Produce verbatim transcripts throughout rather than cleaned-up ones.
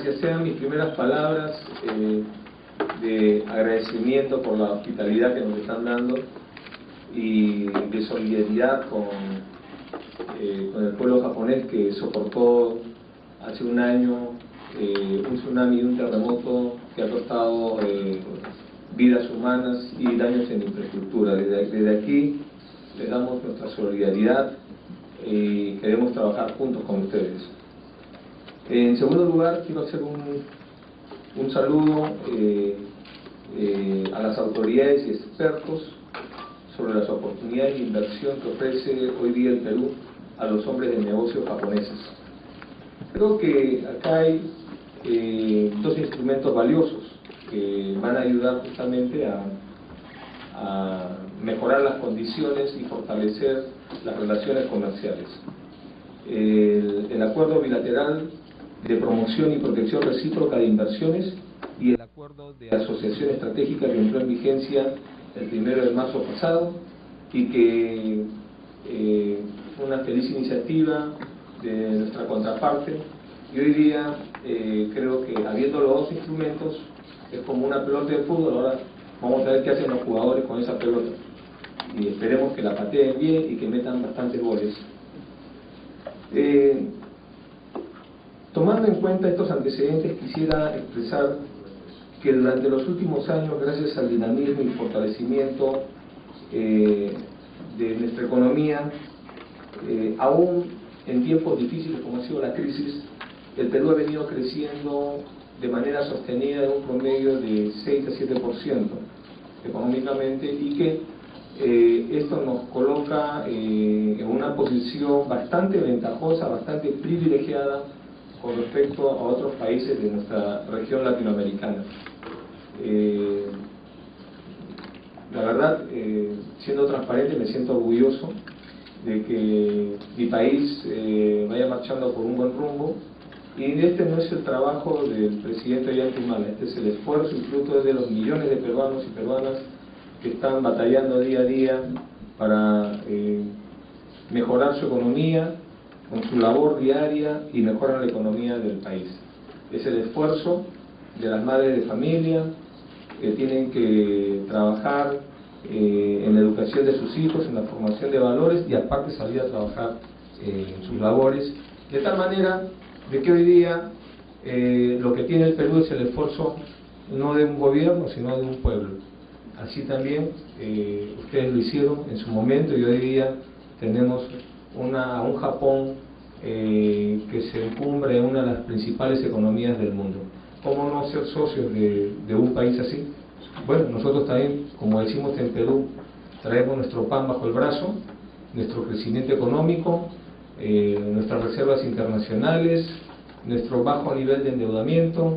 gracias. Sean mis primeras palabras eh, de agradecimiento por la hospitalidad que nos están dando y de solidaridad con, eh, con el pueblo japonés que soportó hace un año eh, un tsunami y un terremoto que ha costado eh, vidas humanas y daños en infraestructura. Desde, desde aquí les damos nuestra solidaridad y queremos trabajar juntos con ustedes. En segundo lugar, quiero hacer un, un saludo eh, eh, a las autoridades y expertos sobre las oportunidades de inversión que ofrece hoy día el Perú a los hombres de negocios japoneses. Creo que acá hay eh, dos instrumentos valiosos que van a ayudar justamente a, a mejorar las condiciones y fortalecer las relaciones comerciales. El, el acuerdo bilateral de promoción y protección recíproca de inversiones y el acuerdo de asociación estratégica que entró en vigencia el primero de marzo pasado y que eh, fue una feliz iniciativa de nuestra contraparte, y hoy día eh, creo que habiendo los dos instrumentos es como una pelota de fútbol. Ahora vamos a ver qué hacen los jugadores con esa pelota y esperemos que la pateen bien y que metan bastantes goles. Eh, tomando en cuenta estos antecedentes, quisiera expresar que durante los últimos años, gracias al dinamismo y fortalecimiento eh, de nuestra economía, eh, aún en tiempos difíciles como ha sido la crisis, el Perú ha venido creciendo de manera sostenida en un promedio de seis a siete por ciento económicamente, y que eh, esto nos coloca eh, en una posición bastante ventajosa, bastante privilegiada con respecto a otros países de nuestra región latinoamericana. Eh, la verdad, eh, siendo transparente, me siento orgulloso de que mi país eh, vaya marchando por un buen rumbo, y este no es el trabajo del presidente Ollanta, este es el esfuerzo y fruto de los millones de peruanos y peruanas que están batallando día a día para eh, mejorar su economía con su labor diaria y mejorar la economía del país. Es el esfuerzo de las madres de familia que tienen que trabajar eh, en la educación de sus hijos, en la formación de valores, y aparte salir a trabajar eh, en sus labores, de tal manera de que hoy día eh, lo que tiene el Perú es el esfuerzo no de un gobierno, sino de un pueblo. Así también eh, ustedes lo hicieron en su momento, y hoy día tenemos una, un Japón eh, que se encumbra en una de las principales economías del mundo. ¿Cómo no ser socios de, de un país así? Bueno, nosotros también, como decimos en Perú, traemos nuestro pan bajo el brazo, nuestro crecimiento económico, eh, nuestras reservas internacionales, nuestro bajo nivel de endeudamiento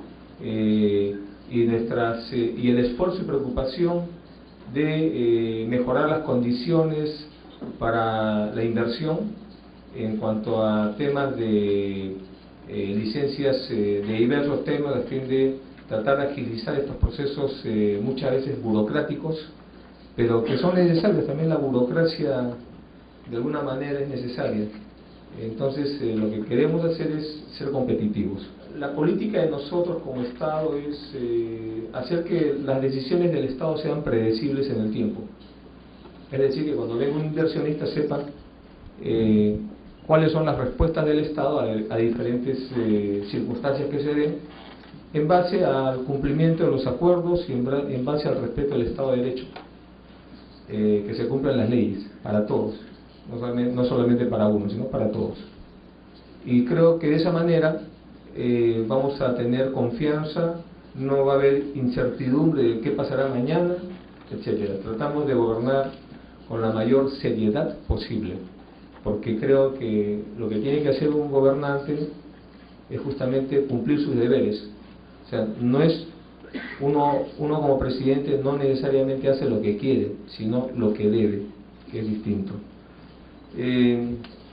eh, y, nuestras, eh, y el esfuerzo y preocupación de eh, mejorar las condiciones para la inversión en cuanto a temas de eh, licencias eh, de diversos temas, a fin de tratar de agilizar estos procesos eh, muchas veces burocráticos, pero que son necesarios. También la burocracia de alguna manera es necesaria. Entonces eh, lo que queremos hacer es ser competitivos. La política de nosotros como Estado es eh, hacer que las decisiones del Estado sean predecibles en el tiempo. Es decir, que cuando venga un inversionista sepan eh, cuáles son las respuestas del Estado a, a diferentes eh, circunstancias que se den, en base al cumplimiento de los acuerdos y en, en base al respeto del Estado de Derecho, eh, que se cumplan las leyes para todos, no solamente, no solamente para uno, sino para todos. Y creo que de esa manera eh, vamos a tener confianza, no va a haber incertidumbre de qué pasará mañana, etcétera. Tratamos de gobernar con la mayor seriedad posible, porque creo que lo que tiene que hacer un gobernante es justamente cumplir sus deberes. O sea, no es uno, uno como presidente no necesariamente hace lo que quiere, sino lo que debe, que es distinto. Eh,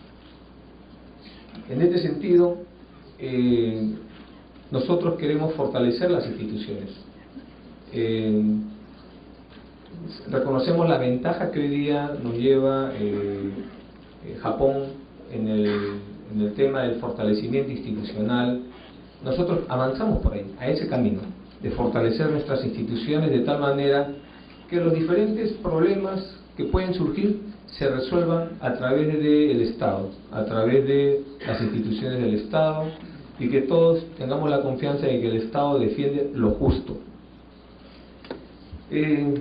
en este sentido, eh, nosotros queremos fortalecer las instituciones. Eh, reconocemos la ventaja que hoy día nos lleva eh, eh, Japón en el, en el tema del fortalecimiento institucional, nosotros avanzamos por ahí, a ese camino, de fortalecer nuestras instituciones de tal manera que los diferentes problemas que pueden surgir se resuelvan a través del Estado, a través de las instituciones del Estado, y que todos tengamos la confianza de que el Estado defiende lo justo. Eh,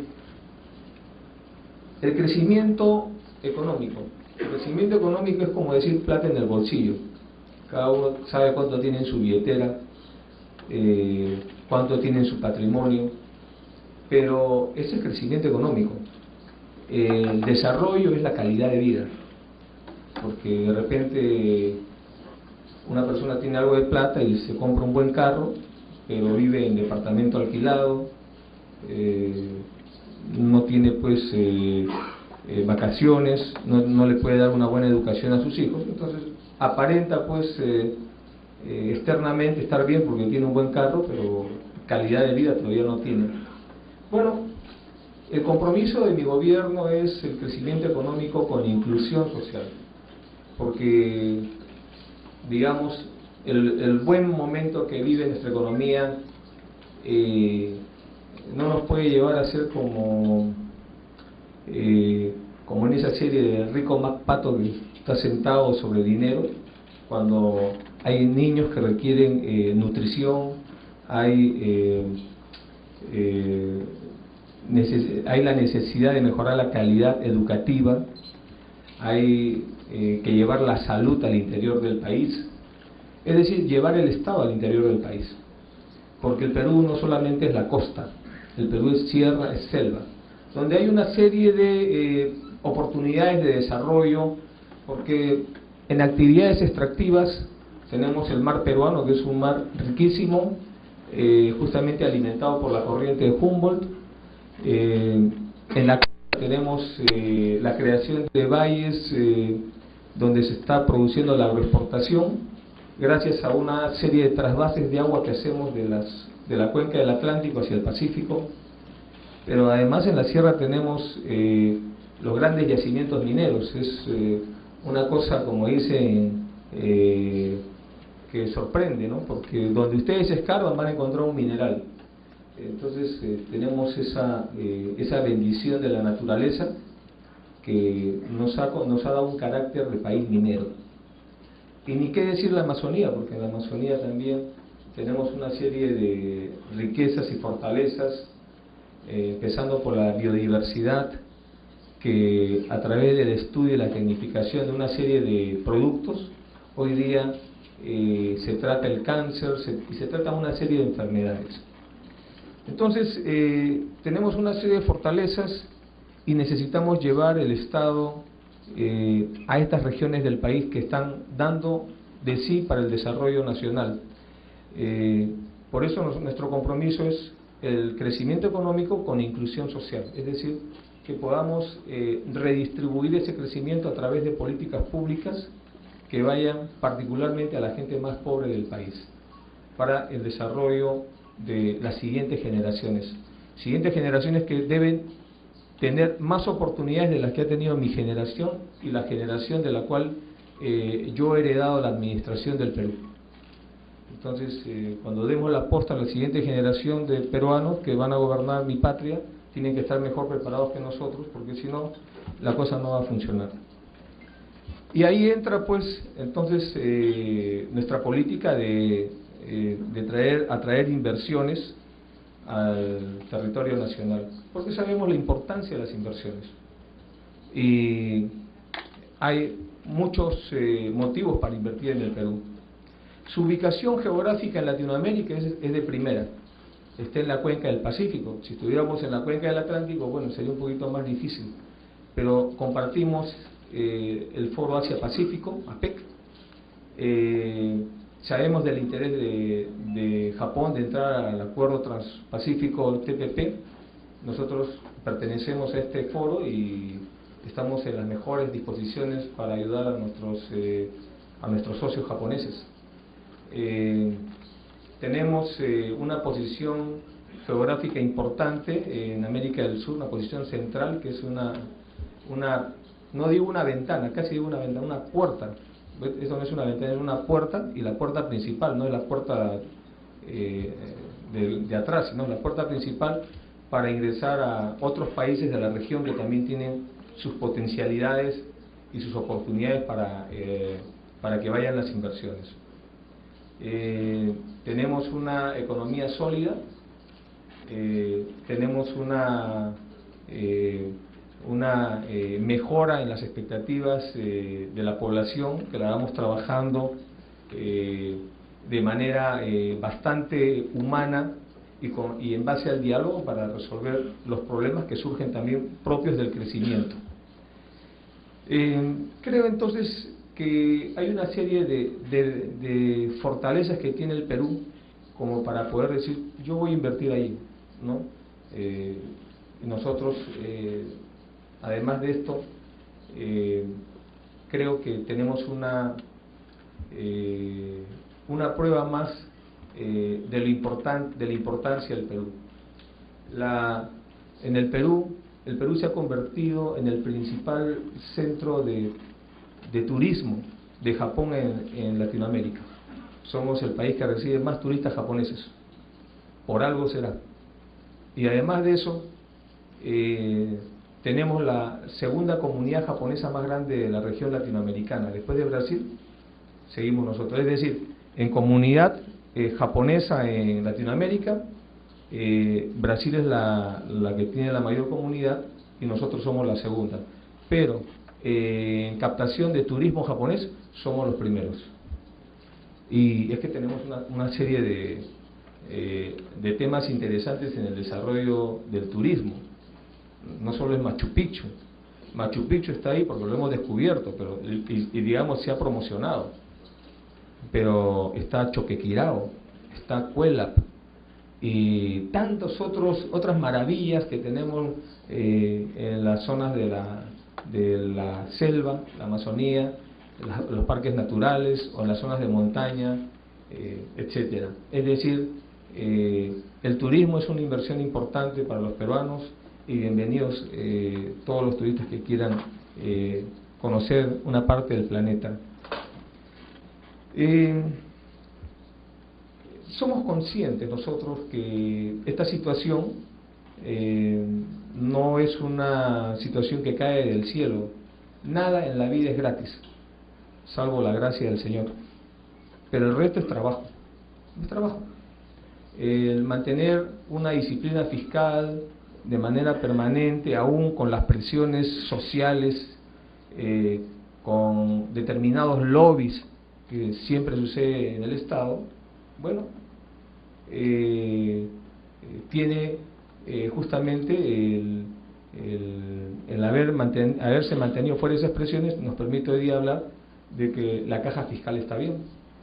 el crecimiento económico. El crecimiento económico es como decir plata en el bolsillo. Cada uno sabe cuánto tiene en su billetera, eh, cuánto tiene en su patrimonio, pero ese es el crecimiento económico. El desarrollo es la calidad de vida, porque de repente una persona tiene algo de plata y se compra un buen carro, pero vive en departamento alquilado, eh, no tiene pues eh, eh, vacaciones, no, no le puede dar una buena educación a sus hijos, entonces aparenta pues eh, eh, externamente estar bien porque tiene un buen carro, pero calidad de vida todavía no tiene. Bueno, el compromiso de mi gobierno es el crecimiento económico con inclusión social, porque, digamos, el, el buen momento que vive nuestra economía eh, no nos puede llevar a ser como, eh, como en esa serie de Rico MacPato que está sentado sobre dinero, cuando hay niños que requieren eh, nutrición, hay... Eh, eh, hay la necesidad de mejorar la calidad educativa, hay eh, que llevar la salud al interior del país, es decir, llevar el Estado al interior del país, porque el Perú no solamente es la costa, el Perú es sierra, es selva, donde hay una serie de eh, oportunidades de desarrollo, porque en actividades extractivas tenemos el mar peruano, que es un mar riquísimo, eh, justamente alimentado por la corriente de Humboldt. Eh, en la tenemos eh, la creación de valles eh, donde se está produciendo la agroexportación gracias a una serie de trasvases de agua que hacemos de, las, de la cuenca del Atlántico hacia el Pacífico, pero además en la sierra tenemos eh, los grandes yacimientos mineros. Es eh, una cosa, como dicen, eh, que sorprende, ¿no? Porque donde ustedes escarban van a encontrar un mineral. Entonces eh, tenemos esa, eh, esa bendición de la naturaleza que nos ha, nos ha dado un carácter de país minero. Y ni qué decir la Amazonía, porque en la Amazonía también tenemos una serie de riquezas y fortalezas, eh, empezando por la biodiversidad, que a través del estudio y la tecnificación de una serie de productos, hoy día eh, se trata el cáncer se, y se trata una serie de enfermedades. Entonces, eh, tenemos una serie de fortalezas y necesitamos llevar el Estado eh, a estas regiones del país que están dando de sí para el desarrollo nacional. Eh, por eso nos, nuestro compromiso es el crecimiento económico con inclusión social, es decir, que podamos eh, redistribuir ese crecimiento a través de políticas públicas que vayan particularmente a la gente más pobre del país, para el desarrollo de las siguientes generaciones. Siguientes generaciones que deben tener más oportunidades de las que ha tenido mi generación y la generación de la cual eh, yo he heredado la administración del Perú. Entonces, eh, cuando demos la posta a la siguiente generación de peruanos que van a gobernar mi patria, tienen que estar mejor preparados que nosotros, porque si no, la cosa no va a funcionar. Y ahí entra pues entonces eh, nuestra política de, eh, de traer, atraer inversiones al territorio nacional, porque sabemos la importancia de las inversiones y hay muchos eh, motivos para invertir en el Perú. Su ubicación geográfica en Latinoamérica es, es de primera, está en la cuenca del Pacífico. Si estuviéramos en la cuenca del Atlántico, bueno, sería un poquito más difícil, pero compartimos eh, el Foro Asia-Pacífico, APEC. Eh, sabemos del interés de, de Japón de entrar al Acuerdo Transpacífico T P P. Nosotros pertenecemos a este foro y estamos en las mejores disposiciones para ayudar a nuestros, eh, a nuestros socios japoneses. Eh, tenemos eh, una posición geográfica importante en América del Sur, una posición central que es una, una no digo una ventana, casi digo una ventana, una puerta Esto no es una ventana, es una puerta, y la puerta principal, no es la puerta eh, de, de atrás, sino la puerta principal para ingresar a otros países de la región que también tienen sus potencialidades y sus oportunidades para, eh, para que vayan las inversiones. Eh, tenemos una economía sólida, eh, tenemos una, eh, una eh, mejora en las expectativas eh, de la población, que la vamos trabajando eh, de manera eh, bastante humana y, con, y en base al diálogo para resolver los problemas que surgen también propios del crecimiento. Eh, creo entonces que hay una serie de, de, de fortalezas que tiene el Perú como para poder decir, yo voy a invertir ahí, ¿no? Eh, nosotros, eh, además de esto, eh, creo que tenemos una, eh, una prueba más eh, de, lo importan, de la importancia del Perú. La, en el Perú, el Perú se ha convertido en el principal centro de, de turismo de Japón en, en Latinoamérica. Somos el país que recibe más turistas japoneses, por algo será. Y además de eso, eh, tenemos la segunda comunidad japonesa más grande de la región latinoamericana. Después de Brasil, seguimos nosotros. Es decir, en comunidad eh, japonesa en Latinoamérica, eh, Brasil es la, la que tiene la mayor comunidad y nosotros somos la segunda. Pero eh, en captación de turismo japonés somos los primeros. Y es que tenemos una, una serie de, eh, de temas interesantes en el desarrollo del turismo. No solo es Machu Picchu. Machu Picchu está ahí porque lo hemos descubierto, pero y, y digamos se ha promocionado. Pero está Choquequirao, está Cuélap y tantos otros otras maravillas que tenemos eh, en las zonas de la de la selva, la Amazonía, la, los parques naturales o en las zonas de montaña, eh, etcétera. Es decir, eh, el turismo es una inversión importante para los peruanos. Y bienvenidos eh, todos los turistas que quieran eh, conocer una parte del planeta. Eh, somos conscientes nosotros que esta situación eh, no es una situación que cae del cielo. Nada en la vida es gratis, salvo la gracia del Señor. Pero el resto es trabajo. Es trabajo. El mantener una disciplina fiscal de manera permanente, aún con las presiones sociales, eh, con determinados lobbies que siempre sucede en el Estado, bueno, eh, tiene eh, justamente el, el, el haber manten, haberse mantenido fuera de esas presiones, nos permite hoy día hablar de que la caja fiscal está bien.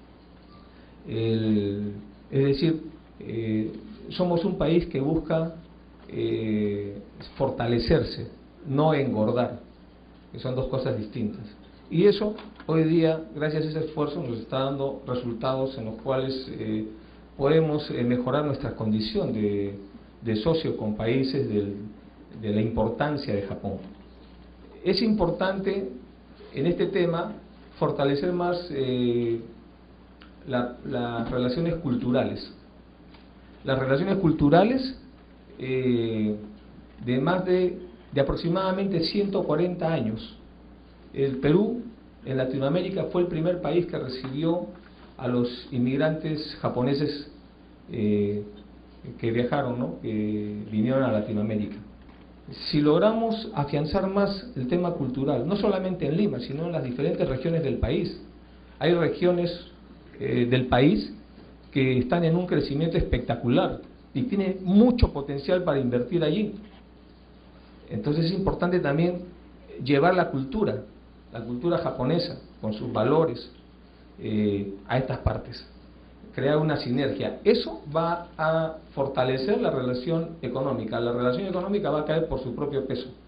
El, es decir, eh, somos un país que busca Eh, fortalecerse, no engordar, que son dos cosas distintas. Y eso hoy día, gracias a ese esfuerzo, nos está dando resultados en los cuales eh, podemos eh, mejorar nuestra condición de, de socio con países del, de la importancia de Japón. Es importante en este tema fortalecer más eh, la, las relaciones culturales. Las relaciones culturales Eh, de más de, de aproximadamente ciento cuarenta años. El Perú en Latinoamérica fue el primer país que recibió a los inmigrantes japoneses eh, que viajaron, ¿no? que vinieron a Latinoamérica. Si logramos afianzar más el tema cultural, no solamente en Lima, sino en las diferentes regiones del país, hay regiones eh, del país que están en un crecimiento espectacular y tiene mucho potencial para invertir allí. Entonces es importante también llevar la cultura, la cultura japonesa, con sus valores, eh, a estas partes, crear una sinergia. Eso va a fortalecer la relación económica. La relación económica va a caer por su propio peso.